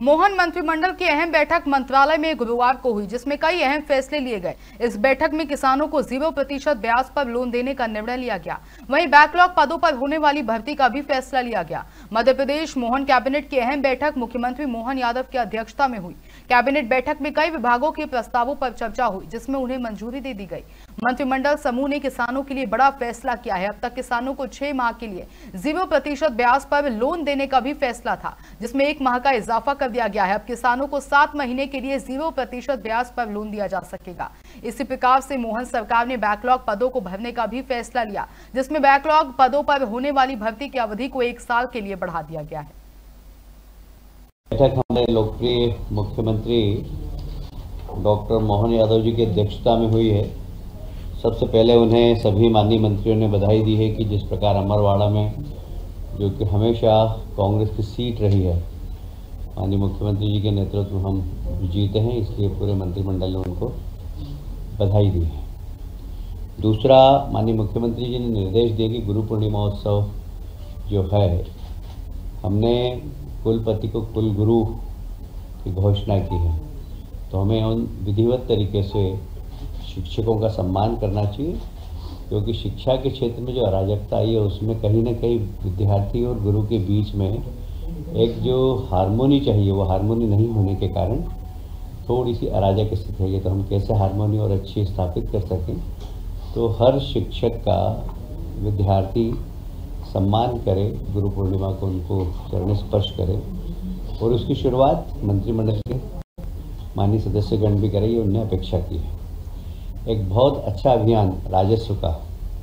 मोहन मंत्रिमंडल की अहम बैठक मंत्रालय में गुरुवार को हुई, जिसमें कई अहम फैसले लिए गए। इस बैठक में किसानों को 0% ब्याज पर लोन देने का निर्णय लिया गया। वहीं बैकलॉग पदों पर होने वाली भर्ती का भी फैसला लिया गया। मध्य प्रदेश मोहन कैबिनेट की अहम बैठक मुख्यमंत्री मोहन यादव की अध्यक्षता में हुई। कैबिनेट बैठक में कई विभागों के प्रस्तावों पर चर्चा हुई, जिसमें उन्हें मंजूरी दे दी गई। मंत्रिमंडल समूह ने किसानों के लिए बड़ा फैसला किया है। अब तक किसानों को 6 माह के लिए 0% ब्याज पर लोन देने का भी फैसला था, जिसमें 1 माह का इजाफा कर दिया गया है। अब किसानों को 7 महीने के लिए 0% ब्याज पर लोन दिया जा सकेगा। इसी प्रकार से मोहन सरकार ने बैकलॉग पदों को भरने का भी फैसला लिया, जिसमें बैकलॉग पदों पर होने वाली भर्ती की अवधि को 1 साल के लिए बढ़ा दिया गया है। बैठक हमारे लोकप्रिय मुख्यमंत्री डॉक्टर मोहन यादव जी की अध्यक्षता में हुई है। सबसे पहले उन्हें सभी माननीय मंत्रियों ने बधाई दी है कि जिस प्रकार अमरवाड़ा में, जो कि हमेशा कांग्रेस की सीट रही है, माननीय मुख्यमंत्री जी के नेतृत्व में हम जीते हैं, इसलिए पूरे मंत्रिमंडल ने उनको बधाई दी है। दूसरा, माननीय मुख्यमंत्री जी ने निर्देश दिए कि गुरु पूर्णिमा उत्सव जो है, हमने कुलपति को कुल गुरु की घोषणा की है, तो हमें उन विधिवत तरीके से शिक्षकों का सम्मान करना चाहिए, क्योंकि शिक्षा के क्षेत्र में जो अराजकता आई है उसमें कहीं ना कहीं विद्यार्थी और गुरु के बीच में एक जो हारमोनी चाहिए वो हारमोनी नहीं होने के कारण थोड़ी सी अराजक स्थिति है। तो हम कैसे हारमोनी और अच्छी स्थापित कर सकें, तो हर शिक्षक का विद्यार्थी सम्मान करे, गुरु पूर्णिमा को उनको चरण स्पर्श करे, और उसकी शुरुआत मंत्रिमंडल के माननीय सदस्यगण भी करें, ये उन्होंने अपेक्षा की है। एक बहुत अच्छा अभियान राजस्व का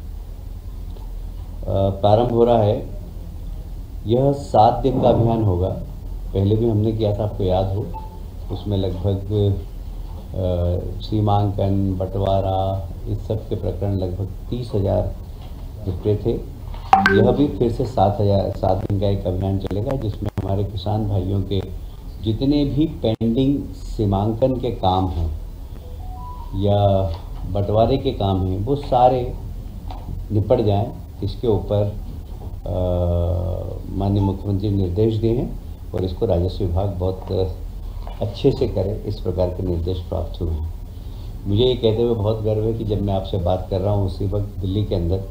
प्रारंभ हो रहा है। यह 7 दिन का अभियान होगा। पहले भी हमने किया था, आपको याद हो, उसमें लगभग सीमांकन, बंटवारा, इस सब के प्रकरण लगभग 30,000 निपटे थे। यह भी फिर से 7 दिन का एक अभियान चलेगा, जिसमें हमारे किसान भाइयों के जितने भी पेंडिंग सीमांकन के काम हैं या बंटवारे के काम हैं, वो सारे निपट जाएं। इसके ऊपर माननीय मुख्यमंत्री ने निर्देश दिए हैं और इसको राजस्व विभाग बहुत अच्छे से करे, इस प्रकार के निर्देश प्राप्त हुए हैं। मुझे ये कहते हुए बहुत गर्व है कि जब मैं आपसे बात कर रहा हूँ, उसी वक्त दिल्ली के अंदर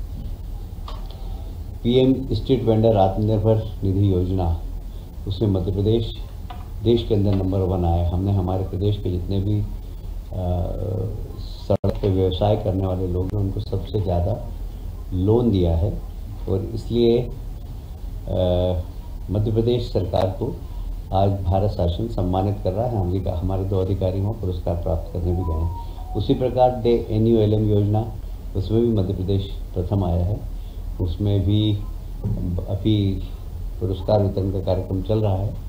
PM street vendor Atmanirbhar Nidhi योजना, उसमें मध्य प्रदेश देश के अंदर नंबर 1 आया। हमने हमारे प्रदेश के जितने भी सड़क पे व्यवसाय करने वाले लोग हैं, उनको सबसे ज़्यादा लोन दिया है, और इसलिए मध्य प्रदेश सरकार को आज भारत शासन सम्मानित कर रहा है। हमारे 2 अधिकारी वहाँ पुरस्कार प्राप्त करने भी गए हैं। उसी प्रकार NULM योजना, उसमें भी मध्य प्रदेश प्रथम आया है। उसमें भी अभी पुरस्कार वितरण का कार्यक्रम चल रहा है।